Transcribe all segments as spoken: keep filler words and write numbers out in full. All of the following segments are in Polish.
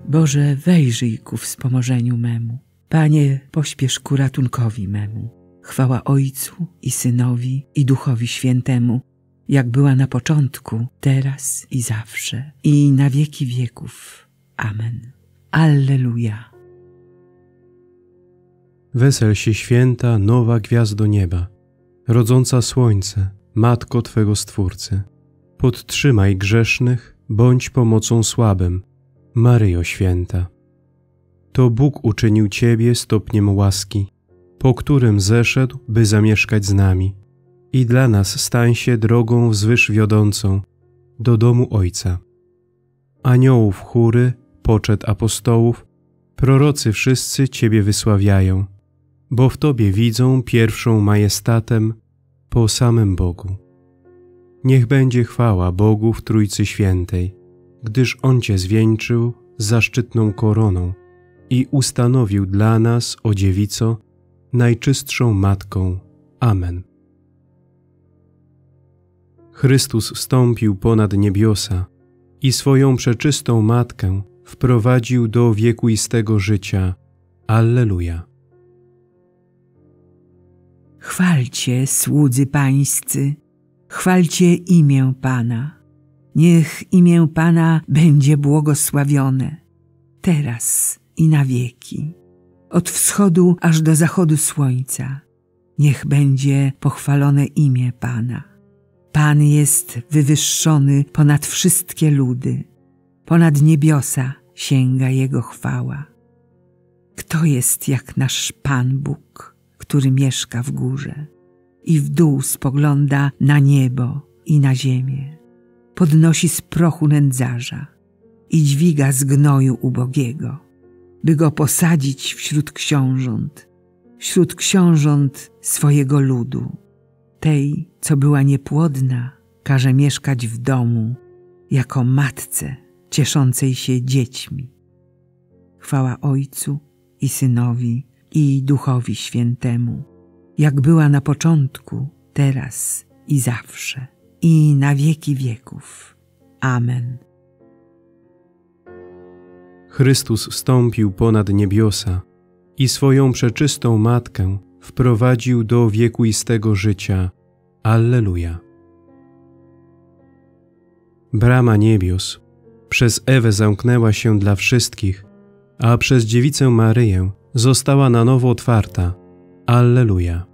Boże, wejrzyj ku wspomożeniu memu. Panie, pośpiesz ku ratunkowi memu. Chwała Ojcu i Synowi i Duchowi Świętemu, jak była na początku, teraz i zawsze, i na wieki wieków. Amen. Alleluja. Wesel się święta, nowa gwiazdo nieba, rodząca słońce, Matko Twego Stwórcy. Podtrzymaj grzesznych, bądź pomocą słabym, Maryjo Święta. To Bóg uczynił Ciebie stopniem łaski, po którym zeszedł, by zamieszkać z nami, i dla nas stań się drogą wzwyż wiodącą do domu Ojca. Aniołów chóry, poczet apostołów, prorocy wszyscy Ciebie wysławiają, bo w Tobie widzą pierwszą majestatem po samym Bogu. Niech będzie chwała Bogu w Trójcy Świętej, gdyż On Cię zwieńczył zaszczytną koroną i ustanowił dla nas, o Dziewico, najczystszą Matką. Amen. Chrystus wstąpił ponad niebiosa i swoją przeczystą Matkę wprowadził do wiekuistego życia. Alleluja. Chwalcie, słudzy pańscy, chwalcie imię Pana. Niech imię Pana będzie błogosławione, teraz i na wieki. Od wschodu aż do zachodu słońca, niech będzie pochwalone imię Pana. Pan jest wywyższony ponad wszystkie ludy, ponad niebiosa sięga Jego chwała. Kto jest jak nasz Pan Bóg, który mieszka w górze i w dół spogląda na niebo i na ziemię, podnosi z prochu nędzarza i dźwiga z gnoju ubogiego, by go posadzić wśród książąt, wśród książąt swojego ludu. Tej, co była niepłodna, każe mieszkać w domu, jako matce cieszącej się dziećmi. Chwała Ojcu i Synowi i Duchowi Świętemu, jak była na początku, teraz i zawsze, i na wieki wieków. Amen. Chrystus wstąpił ponad niebiosa i swoją przeczystą Matkę wprowadził do wiekuistego życia. Alleluja. Brama niebios przez Ewę zamknęła się dla wszystkich, a przez Dziewicę Maryję została na nowo otwarta. Alleluja.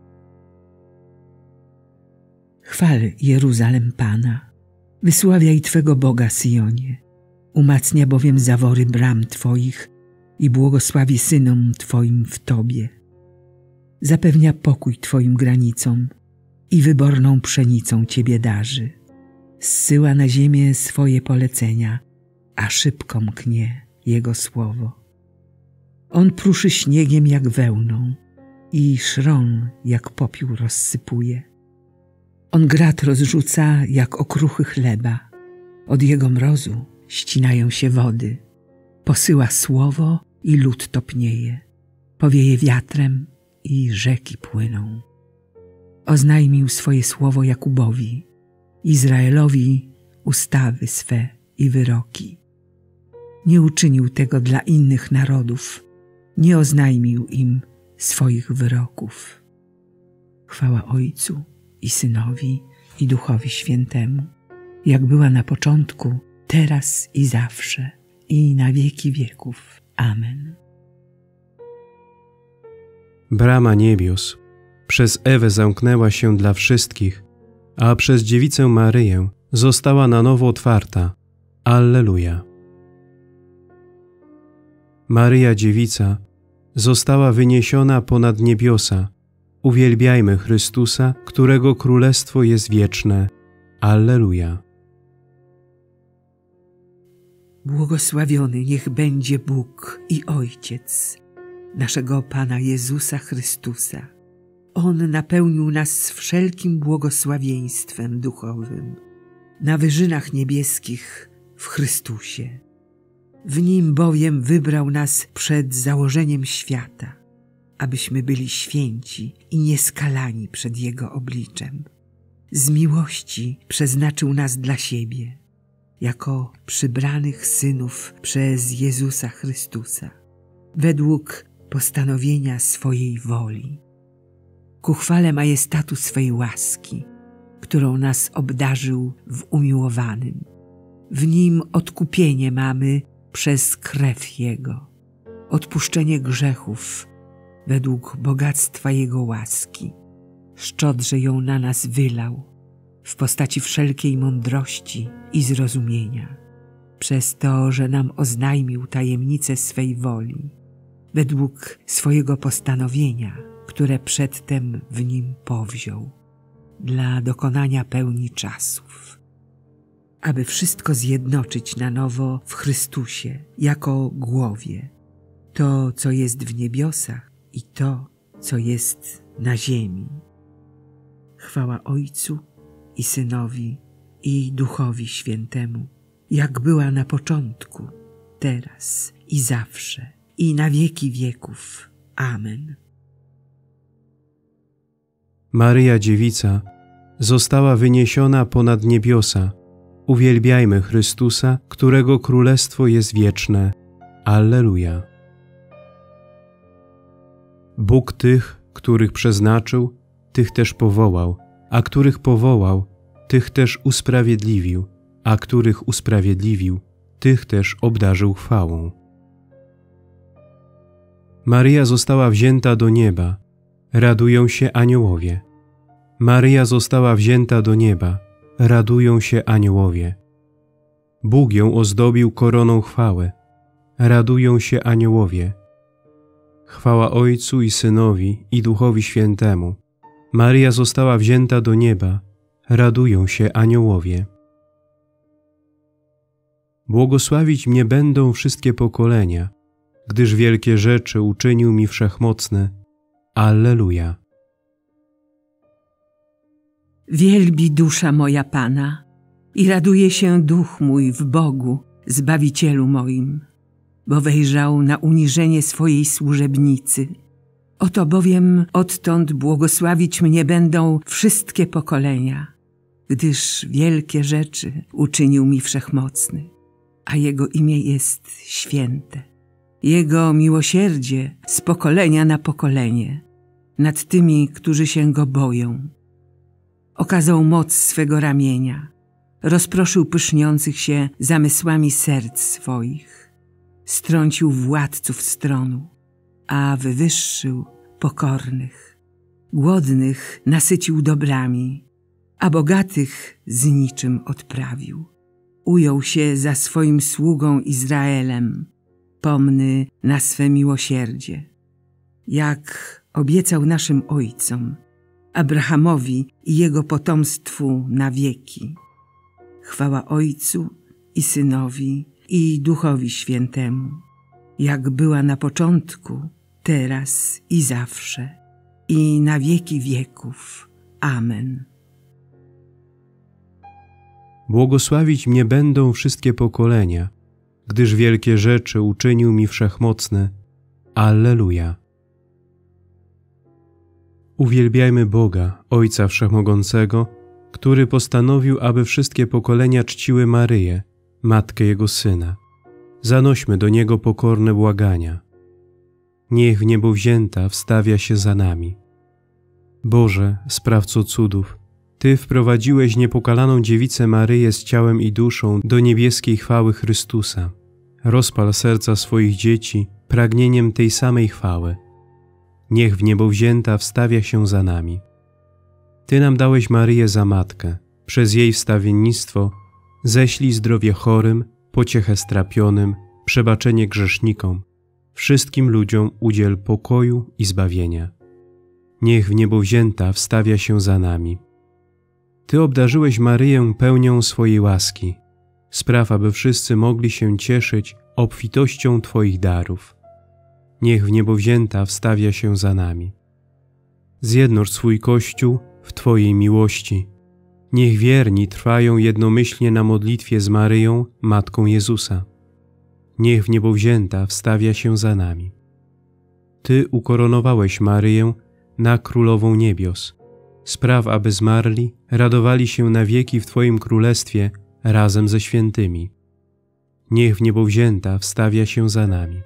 Chwal Jeruzalem Pana, wysławiaj Twego Boga Syjonie, umacnia bowiem zawory bram Twoich i błogosławi synom Twoim w Tobie. Zapewnia pokój Twoim granicom i wyborną pszenicą Ciebie darzy. Zsyła na ziemię swoje polecenia, a szybko mknie Jego słowo. On pruszy śniegiem jak wełną i szron jak popiół rozsypuje. On grat rozrzuca jak okruchy chleba, od Jego mrozu ścinają się wody. Posyła słowo i lód topnieje, powieje wiatrem i rzeki płyną. Oznajmił swoje słowo Jakubowi, Izraelowi ustawy swe i wyroki. Nie uczynił tego dla innych narodów, nie oznajmił im swoich wyroków. Chwała Ojcu i Synowi i Duchowi Świętemu, jak była na początku, teraz i zawsze, i na wieki wieków. Amen. Brama niebios przez Ewę zamknęła się dla wszystkich, a przez Dziewicę Maryję została na nowo otwarta. Alleluja. Maryja Dziewica została wyniesiona ponad niebiosa. Uwielbiajmy Chrystusa, którego królestwo jest wieczne. Alleluja. Błogosławiony niech będzie Bóg i Ojciec naszego Pana Jezusa Chrystusa. On napełnił nas wszelkim błogosławieństwem duchowym na wyżynach niebieskich w Chrystusie. W Nim bowiem wybrał nas przed założeniem świata, abyśmy byli święci i nieskalani przed Jego obliczem. Z miłości przeznaczył nas dla siebie jako przybranych synów przez Jezusa Chrystusa, według postanowienia swojej woli, ku chwale majestatu swej łaski, którą nas obdarzył w umiłowanym. W Nim odkupienie mamy przez krew Jego, odpuszczenie grzechów według bogactwa Jego łaski. Szczodrze ją na nas wylał w postaci wszelkiej mądrości i zrozumienia, przez to, że nam oznajmił tajemnicę swej woli, według swojego postanowienia, które przedtem w Nim powziął, dla dokonania pełni czasów, aby wszystko zjednoczyć na nowo w Chrystusie jako głowie, to, co jest w niebiosach i to, co jest na ziemi. Chwała Ojcu i Synowi i Duchowi Świętemu, jak była na początku, teraz i zawsze, i na wieki wieków. Amen. Maryja Dziewica została wyniesiona ponad niebiosa. Uwielbiajmy Chrystusa, którego królestwo jest wieczne. Alleluja. Bóg tych, których przeznaczył, tych też powołał, a których powołał, tych też usprawiedliwił, a których usprawiedliwił, tych też obdarzył chwałą. Maryja została wzięta do nieba. Radują się aniołowie. Maryja została wzięta do nieba. Radują się aniołowie. Bóg ją ozdobił koroną chwały. Radują się aniołowie. Chwała Ojcu i Synowi i Duchowi Świętemu. Maryja została wzięta do nieba. Radują się aniołowie. Błogosławić mnie będą wszystkie pokolenia, gdyż wielkie rzeczy uczynił mi Wszechmocny. Alleluja. Wielbi dusza moja Pana i raduje się duch mój w Bogu, Zbawicielu moim, bo wejrzał na uniżenie swojej służebnicy. Oto bowiem odtąd błogosławić mnie będą wszystkie pokolenia, gdyż wielkie rzeczy uczynił mi Wszechmocny, a Jego imię jest święte. Jego miłosierdzie z pokolenia na pokolenie nad tymi, którzy się Go boją. Okazał moc swego ramienia, rozproszył pyszniących się zamysłami serc swoich, strącił władców stronu, a wywyższył pokornych. Głodnych nasycił dobrami, a bogatych z niczym odprawił. Ujął się za swoim sługą Izraelem, pomny na swe miłosierdzie, jak obiecał naszym ojcom, Abrahamowi i jego potomstwu na wieki. Chwała Ojcu i Synowi i Duchowi Świętemu, jak była na początku, teraz i zawsze, i na wieki wieków. Amen. Błogosławić mnie będą wszystkie pokolenia, gdyż wielkie rzeczy uczynił mi Wszechmocny. Alleluja. Uwielbiajmy Boga, Ojca Wszechmogącego, który postanowił, aby wszystkie pokolenia czciły Maryję, Matkę Jego Syna. Zanośmy do Niego pokorne błagania. Niech w niebo wzięta wstawia się za nami. Boże, Sprawco cudów, Ty wprowadziłeś niepokalaną dziewicę Maryję z ciałem i duszą do niebieskiej chwały Chrystusa. Rozpal serca swoich dzieci pragnieniem tej samej chwały. Niech w niebo wzięta wstawia się za nami. Ty nam dałeś Maryję za matkę. Przez jej wstawiennictwo ześlij zdrowie chorym, pociechę strapionym, przebaczenie grzesznikom. Wszystkim ludziom udziel pokoju i zbawienia. Niech w niebo wzięta wstawia się za nami. Ty obdarzyłeś Maryję pełnią swojej łaski. Spraw, aby wszyscy mogli się cieszyć obfitością Twoich darów. Niech w niebo wzięta wstawia się za nami. Zjednocz swój Kościół w Twojej miłości. Niech wierni trwają jednomyślnie na modlitwie z Maryją, Matką Jezusa. Niech w niebo wzięta wstawia się za nami. Ty ukoronowałeś Maryję na Królową Niebios. Spraw, aby zmarli radowali się na wieki w Twoim Królestwie razem ze świętymi. Niech w niebo wzięta wstawia się za nami.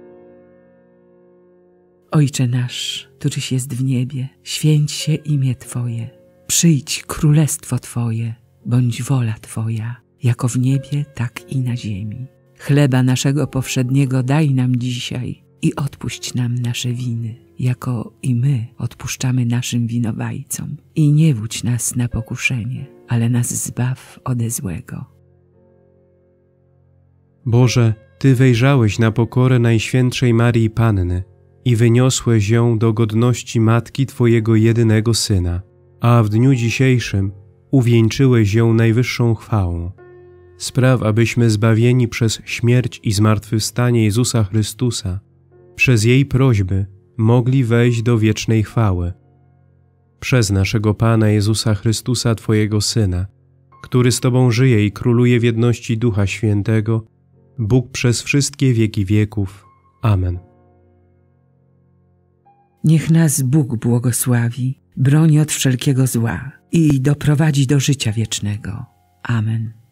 Ojcze nasz, któryś jest w niebie, święć się imię Twoje. Przyjdź królestwo Twoje, bądź wola Twoja, jako w niebie, tak i na ziemi. Chleba naszego powszedniego daj nam dzisiaj i odpuść nam nasze winy, jako i my odpuszczamy naszym winowajcom. I nie wódź nas na pokuszenie, ale nas zbaw ode złego. Boże, Ty wejrzałeś na pokorę Najświętszej Maryi Panny i wyniosłeś ją do godności Matki Twojego jedynego Syna, a w dniu dzisiejszym uwieńczyłeś ją najwyższą chwałą. Spraw, abyśmy zbawieni przez śmierć i zmartwychwstanie Jezusa Chrystusa, przez jej prośby mogli wejść do wiecznej chwały. Przez naszego Pana Jezusa Chrystusa, Twojego Syna, który z Tobą żyje i króluje w jedności Ducha Świętego, Bóg przez wszystkie wieki wieków. Amen. Niech nas Bóg błogosławi, broni od wszelkiego zła i doprowadzi do życia wiecznego. Amen.